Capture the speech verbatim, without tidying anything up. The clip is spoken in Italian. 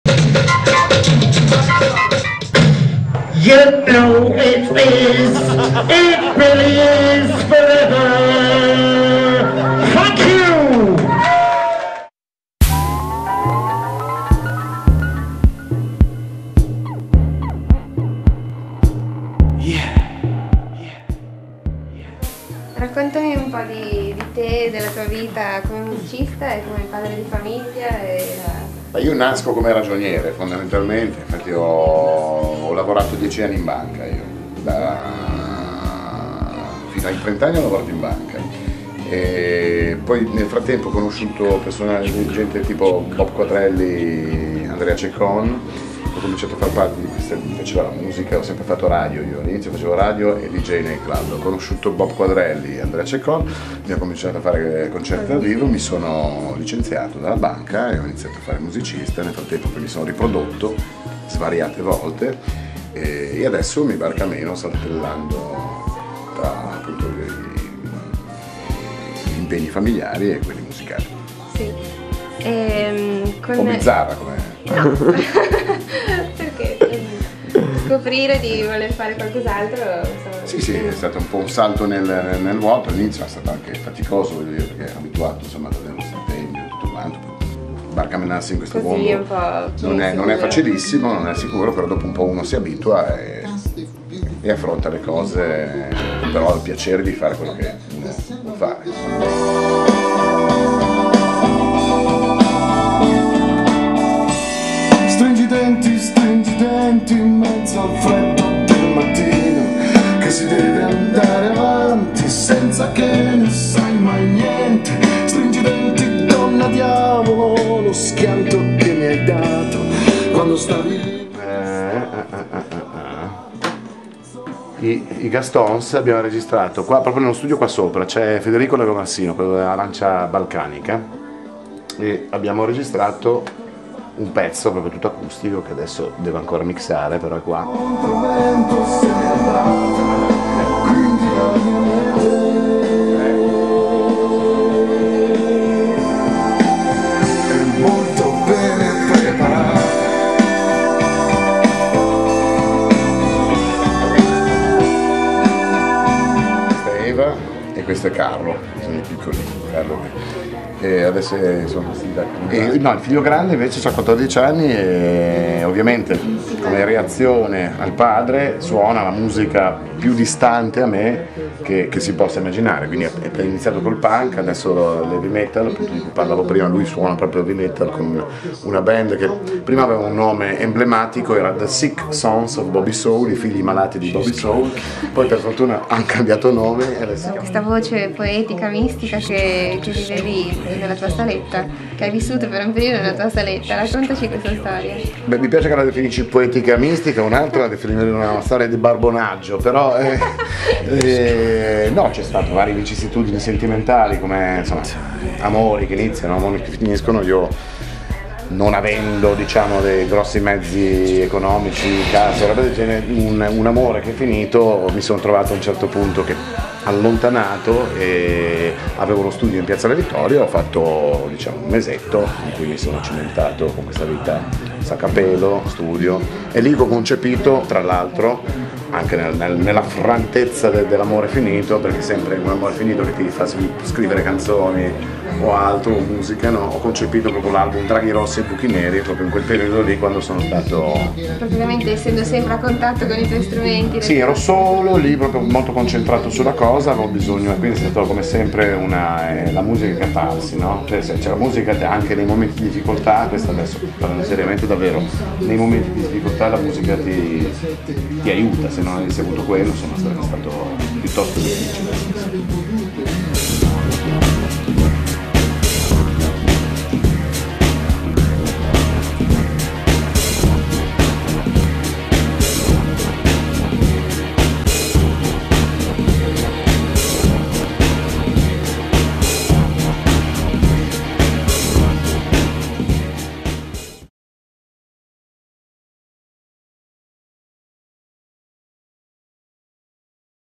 You know it is, it really is forever. Thank you! Raccontami un po' di, di te, della tua vita come musicista e come padre di famiglia. E la... Io nasco come ragioniere fondamentalmente, infatti ho, ho lavorato dieci anni in banca, io da, fino ai trenta anni ho lavorato in banca e poi nel frattempo ho conosciuto personaggi, gente tipo Bob Quadrelli, Andrea Ceccon. Ho cominciato a far parte di questa, facevo la musica, ho sempre fatto radio, io all'inizio facevo radio e D J nei club, ho conosciuto Bob Quadrelli e Andrea Ceccon, mi ho cominciato a fare concerti dal vivo, mi sono licenziato dalla banca e ho iniziato a fare musicista, nel frattempo poi mi sono riprodotto svariate volte e adesso mi barca meno saltellando tra appunto gli impegni familiari e quelli musicali. Sì. Ehm, con... Un po' bizzarra come... No, perché scoprire di voler fare qualcos'altro. Sì, sì, è stato un po' un salto nel, nel vuoto, all'inizio è stato anche faticoso, voglio dire, perché ero abituato insomma ad avere uno stipendio e tutto quanto, barcamenarsi in questo così mondo un po' non è, non è facilissimo, non è sicuro, però dopo un po' uno si abitua e, e affronta le cose, però ha il piacere di fare quello che uno fa. Stringi i denti, stringi i denti in mezzo al freddo del mattino, che si deve andare avanti senza che ne sai mai niente. Stringi i denti, donna diavolo, lo schianto che mi hai dato quando stavi lì. I, I Gastons abbiamo registrato qua, proprio nello studio qua sopra, c'è Federico Lagomarsino, quello dell'Arancia Balcanica, e abbiamo registrato un pezzo proprio tutto acustico che adesso devo ancora mixare, però è qua. Questa è Eva e questo è Carlo, sono i piccoli. Carlo. E adesso sono e, no, il figlio grande invece ha quattordici anni e ovviamente come reazione al padre suona la musica più distante a me che, che si possa immaginare, quindi è iniziato col punk, adesso l'heavy metal, appunto di cui parlavo prima, lui suona proprio heavy metal con una band che prima aveva un nome emblematico, era The Sick Sons of Bobby Soul, i figli malati di Bobby Soul, poi per fortuna hanno cambiato nome e adesso questa voce poetica, mistica che, che vivevi nella tua saletta, che hai vissuto per un periodo nella tua saletta, raccontaci questa storia. Beh, mi piace che la definisci poetica mistica, un'altra la definisci una storia di barbonaggio, però eh, eh, no, c'è stato varie vicissitudini sentimentali come insomma amori che iniziano, amori che finiscono. Io non avendo diciamo dei grossi mezzi economici, casa, roba del genere, un, un amore che è finito, mi sono trovato a un certo punto che allontanato e avevo uno studio in Piazza della Vittoria, ho fatto diciamo un mesetto in cui mi sono cimentato con questa vita saccapelo, studio, e lì ho concepito tra l'altro anche nel, nel, nella frantezza de, dell'amore finito, perché sempre un amore finito che ti fa scrivere canzoni o altro, o musica, no? Ho concepito proprio l'album Draghi Rossi e Buchi Neri proprio in quel periodo lì, quando sono stato... Praticamente essendo sempre a contatto con i tuoi strumenti. Sì, ero solo lì, proprio molto concentrato sulla cosa, avevo bisogno, e quindi è stato come sempre una, eh, la musica che catarsi, no? Cioè c'è la musica anche nei momenti di difficoltà, questa adesso parlando seriamente davvero, nei momenti di difficoltà la musica ti, ti aiuta, se non avessi avuto quello insomma sarebbe stato piuttosto difficile.